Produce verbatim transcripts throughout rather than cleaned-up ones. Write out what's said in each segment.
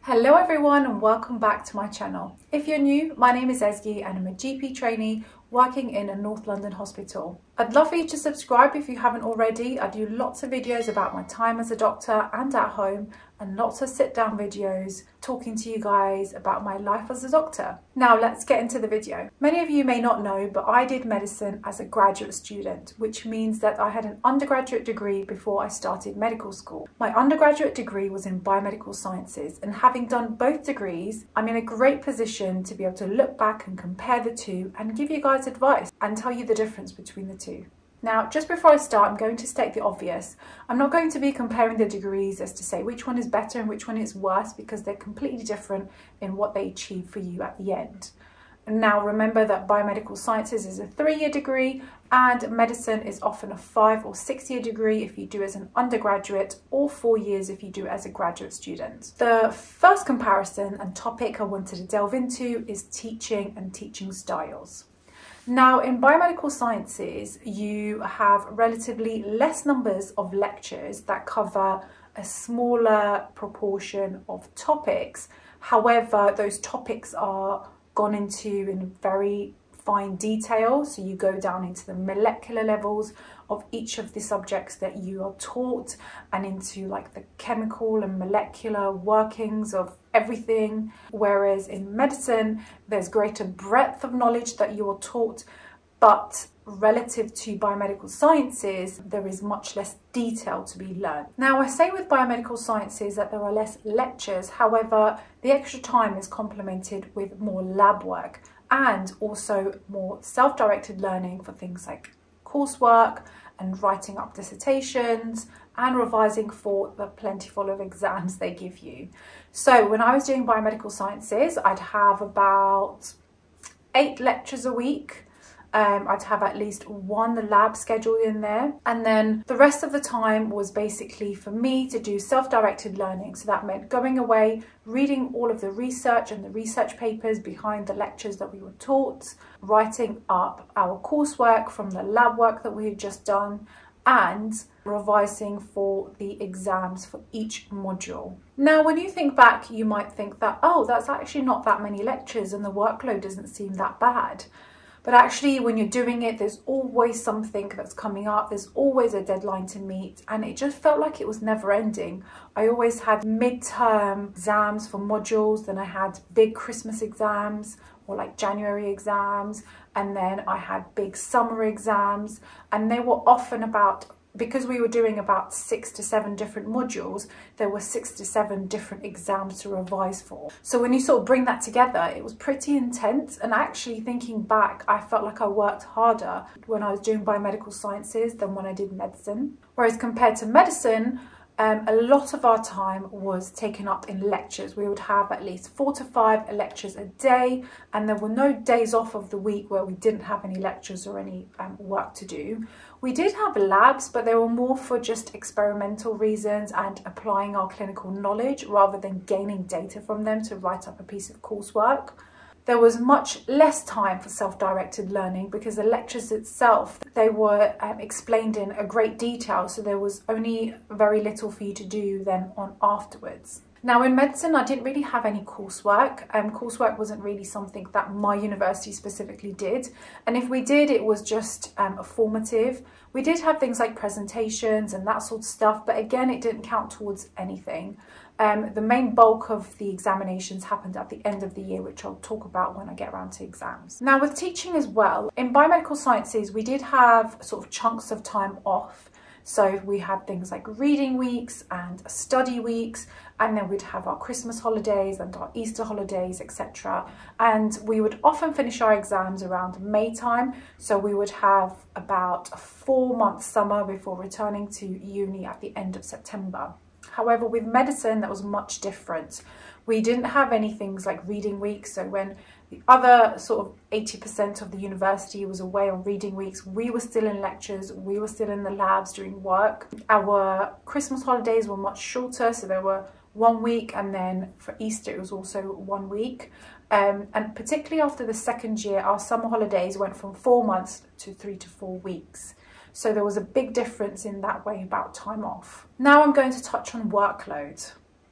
Hello everyone and welcome back to my channel. If you're new, my name is Ezgi and I'm a G P trainee working in a North London hospital. I'd love for you to subscribe if you haven't already. I do lots of videos about my time as a doctor and at home, and lots of sit down videos talking to you guys about my life as a doctor. Now let's get into the video. Many of you may not know, but I did medicine as a graduate student, which means that I had an undergraduate degree before I started medical school. My undergraduate degree was in Biomedical Sciences, and having done both degrees, I'm in a great position to be able to look back and compare the two and give you guys advice and tell you the difference between the two. Now, just before I start, I'm going to state the obvious. I'm not going to be comparing the degrees as to say which one is better and which one is worse, because they're completely different in what they achieve for you at the end. And now remember that Biomedical Sciences is a three-year degree and medicine is often a five or six-year degree if you do as an undergraduate, or four years if you do as a graduate student. The first comparison and topic I wanted to delve into is teaching and teaching styles. Now, in Biomedical Sciences, you have relatively less numbers of lectures that cover a smaller proportion of topics. However, those topics are gone into in very fine detail. So you go down into the molecular levels of each of the subjects that you are taught, and into like the chemical and molecular workings of everything. Whereas in medicine, there's greater breadth of knowledge that you are taught, but relative to biomedical sciences, there is much less detail to be learned. Now, I say with biomedical sciences that there are less lectures. However, the extra time is complemented with more lab work and also more self-directed learning for things like coursework and writing up dissertations and revising for the plentiful of exams they give you. So when I was doing biomedical sciences, I'd have about eight lectures a week. Um, I'd have at least one lab scheduled in there, and then the rest of the time was basically for me to do self-directed learning. So that meant going away, reading all of the research and the research papers behind the lectures that we were taught, writing up our coursework from the lab work that we had just done, and revising for the exams for each module. Now, when you think back, you might think that, oh, that's actually not that many lectures and the workload doesn't seem that bad. But actually, when you're doing it, there's always something that's coming up. There's always a deadline to meet, and it just felt like it was never ending. I always had midterm exams for modules, then I had big Christmas exams or like January exams, and then I had big summer exams, and they were often about, because we were doing about six to seven different modules, there were six to seven different exams to revise for. So when you sort of bring that together, it was pretty intense. And actually, thinking back, I felt like I worked harder when I was doing biomedical sciences than when I did medicine. Whereas compared to medicine, Um, a lot of our time was taken up in lectures. We would have at least four to five lectures a day, and there were no days off of the week where we didn't have any lectures or any um, work to do. We did have labs, but they were more for just experimental reasons and applying our clinical knowledge rather than gaining data from them to write up a piece of coursework. There was much less time for self-directed learning because the lectures itself, they were um, explained in a great detail, so there was only very little for you to do then on afterwards. Now, in medicine, I didn't really have any coursework. Um, coursework wasn't really something that my university specifically did. And if we did, it was just um, formative. We did have things like presentations and that sort of stuff, but again, it didn't count towards anything. Um, the main bulk of the examinations happened at the end of the year, which I'll talk about when I get around to exams. Now, with teaching as well, in biomedical sciences, we did have sort of chunks of time off. So we had things like reading weeks and study weeks, and then we'd have our Christmas holidays and our Easter holidays, et cetera. And we would often finish our exams around May time. So we would have about a four month summer before returning to uni at the end of September. However, with medicine, that was much different. We didn't have any things like reading weeks. So when the other sort of eighty percent of the university was away on reading weeks, we were still in lectures, we were still in the labs doing work. Our Christmas holidays were much shorter, so there were one week, and then for Easter it was also one week. Um, and particularly after the second year, our summer holidays went from four months to three to four weeks. So there was a big difference in that way about time off. Now I'm going to touch on workload.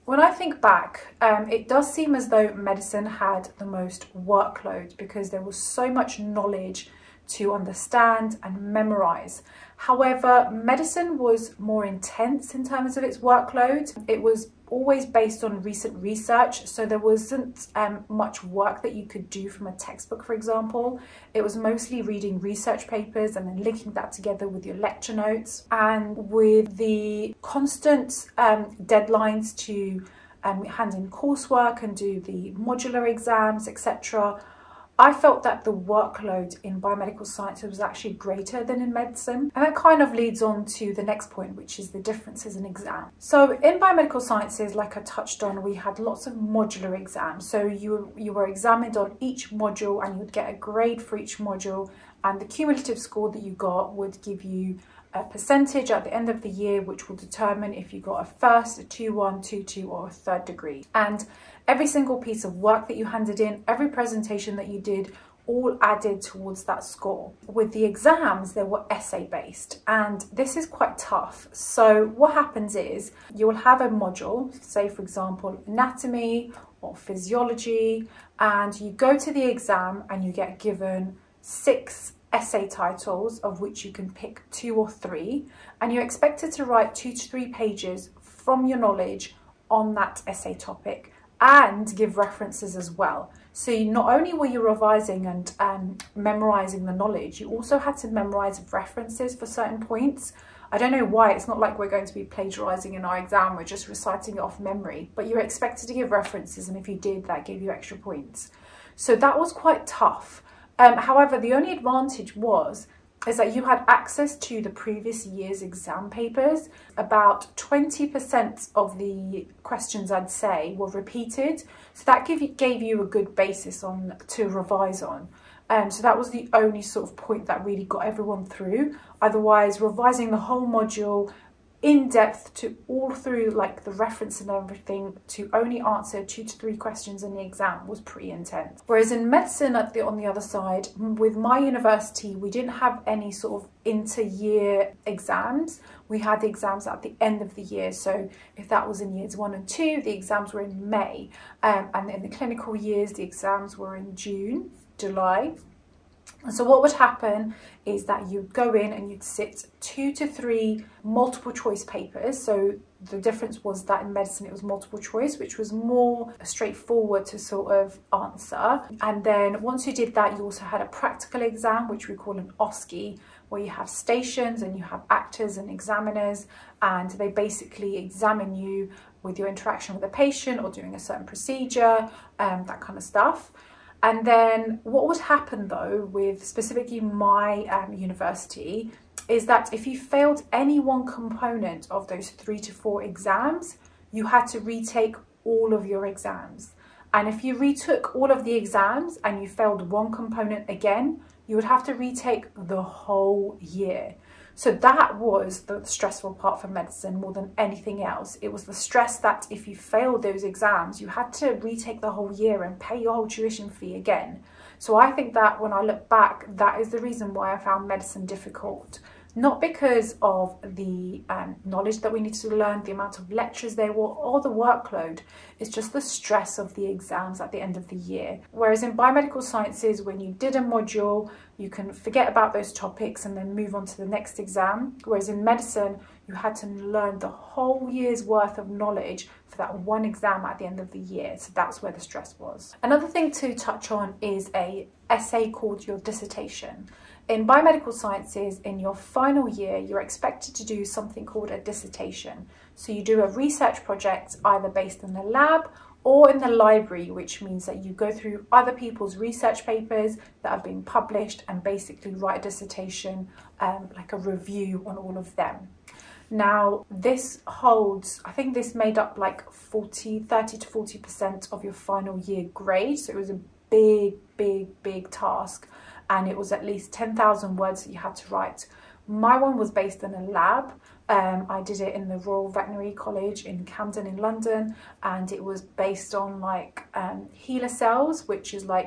When I think back, um, it does seem as though medicine had the most workload because there was so much knowledge to understand and memorize. However, medicine was more intense in terms of its workload. It was always based on recent research, so there wasn't um, much work that you could do from a textbook, for example. It was mostly reading research papers and then linking that together with your lecture notes. And with the constant um, deadlines to um, hand in coursework and do the modular exams, et cetera, I felt that the workload in biomedical science was actually greater than in medicine. And that kind of leads on to the next point, which is the differences in exam. So in biomedical sciences, like I touched on, we had lots of modular exams. So you, you were examined on each module and you would get a grade for each module, and the cumulative score that you got would give you a percentage at the end of the year, which will determine if you got a first, a two one, two two, or a third degree. And every single piece of work that you handed in, every presentation that you did, all added towards that score. With the exams, they were essay based, and this is quite tough. So what happens is you will have a module, say for example anatomy or physiology, and you go to the exam and you get given six essay titles, of which you can pick two or three, and you're expected to write two to three pages from your knowledge on that essay topic and give references as well. So you, not only were you revising and um, memorizing the knowledge, you also had to memorize references for certain points. I don't know why. It's not like we're going to be plagiarizing in our exam, we're just reciting it off memory, but you're expected to give references, and if you did, that gave you extra points. So that was quite tough. Um, however, the only advantage was is that you had access to the previous year's exam papers. About twenty percent of the questions, I'd say, were repeated. So that gave you, gave you a good basis on to revise on. Um, so that was the only sort of point that really got everyone through. Otherwise, revising the whole module in depth to all through like the reference and everything to only answer two to three questions in the exam was pretty intense. Whereas in medicine, at the on the other side, with my university, we didn't have any sort of inter-year exams. We had the exams at the end of the year. So if that was in years one and two, the exams were in May, um, and in the clinical years, the exams were in June, July. And so what would happen is that you'd go in and you'd sit two to three multiple choice papers. So the difference was that in medicine it was multiple choice, which was more straightforward to sort of answer. And then once you did that, you also had a practical exam, which we call an O S C E, where you have stations and you have actors and examiners, and they basically examine you with your interaction with a patient or doing a certain procedure, um, that kind of stuff. And then what would happen though with specifically my um, university is that if you failed any one component of those three to four exams, you had to retake all of your exams. And if you retook all of the exams and you failed one component again, you would have to retake the whole year. So that was the stressful part for medicine more than anything else. It was the stress that if you failed those exams, you had to retake the whole year and pay your whole tuition fee again. So I think that when I look back, that is the reason why I found medicine difficult. Not because of the um, knowledge that we needed to learn, the amount of lectures there were, or the workload. It's just the stress of the exams at the end of the year. Whereas in biomedical sciences, when you did a module, you can forget about those topics and then move on to the next exam. Whereas in medicine, you had to learn the whole year's worth of knowledge for that one exam at the end of the year. So that's where the stress was. Another thing to touch on is a essay called your dissertation. In biomedical sciences, in your final year, you're expected to do something called a dissertation. So you do a research project either based in the lab or in the library, which means that you go through other people's research papers that have been published and basically write a dissertation, um, like a review on all of them. Now, this holds, I think this made up like forty, thirty to forty percent of your final year grade. So it was a big, big, big task. And it was at least ten thousand words that you had to write. My one was based in a lab. Um, I did it in the Royal Veterinary College in Camden in London, and it was based on like um, HeLa cells, which is like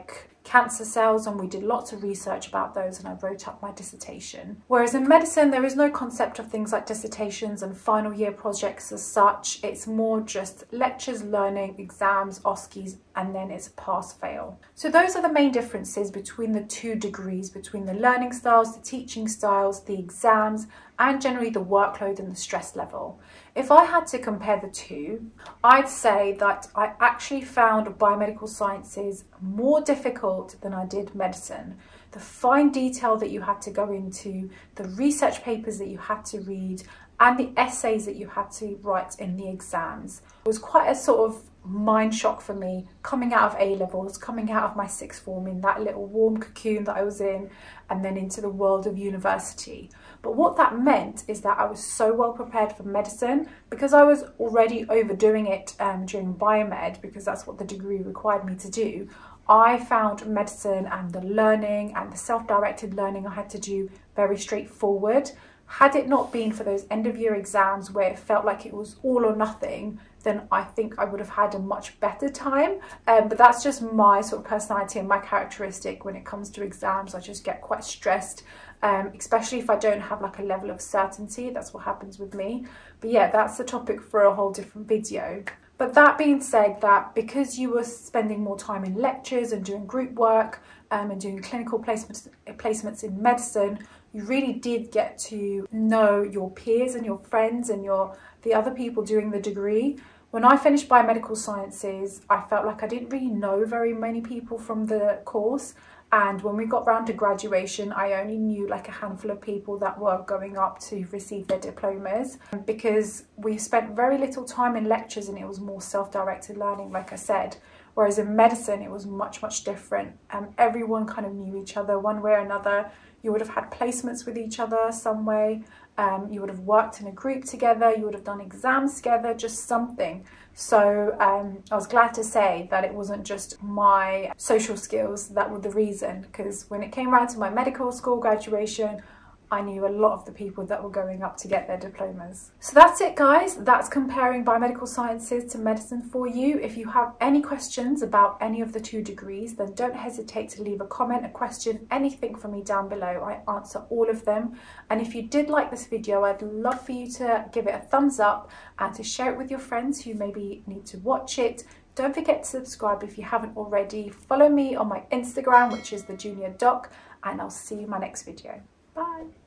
cancer cells, and we did lots of research about those, and I wrote up my dissertation. Whereas in medicine, there is no concept of things like dissertations and final year projects as such. It's more just lectures, learning, exams, O S C Es, and then it's a pass-fail. So those are the main differences between the two degrees, between the learning styles, the teaching styles, the exams, and generally the workload and the stress level. If I had to compare the two, I'd say that I actually found biomedical sciences more difficult than I did medicine. The fine detail that you had to go into, the research papers that you had to read, and the essays that you had to write in the exams was quite a sort of mind shock for me, coming out of A levels, coming out of my sixth form in that little warm cocoon that I was in, and then into the world of university. But what that meant is that I was so well prepared for medicine, because I was already overdoing it um, during biomed, because that's what the degree required me to do. I found medicine and the learning and the self-directed learning I had to do very straightforward. Had it not been for those end of year exams where it felt like it was all or nothing, then I think I would have had a much better time. Um, but that's just my sort of personality and my characteristic. When it comes to exams, I just get quite stressed, um, especially if I don't have like a level of certainty. That's what happens with me. But yeah, that's the topic for a whole different video. But that being said, that because you were spending more time in lectures and doing group work um, and doing clinical placements, placements in medicine, you really did get to know your peers and your friends and your the other people doing the degree. When I finished biomedical sciences, I felt like I didn't really know very many people from the course. And when we got round to graduation, I only knew like a handful of people that were going up to receive their diplomas, because we spent very little time in lectures and it was more self-directed learning, like I said. Whereas in medicine, it was much, much different. Um, everyone kind of knew each other one way or another. You would have had placements with each other some way. Um, you would have worked in a group together. You would have done exams together, just something. So um, I was glad to say that it wasn't just my social skills that were the reason, because when it came around to my medical school graduation, I knew a lot of the people that were going up to get their diplomas. So that's it, guys. That's comparing biomedical sciences to medicine for you. If you have any questions about any of the two degrees, then don't hesitate to leave a comment, a question, anything for me down below. I answer all of them. And if you did like this video, I'd love for you to give it a thumbs up and to share it with your friends who maybe need to watch it. Don't forget to subscribe if you haven't already. Follow me on my Instagram, which is the Junior Doc, and I'll see you in my next video. Bye.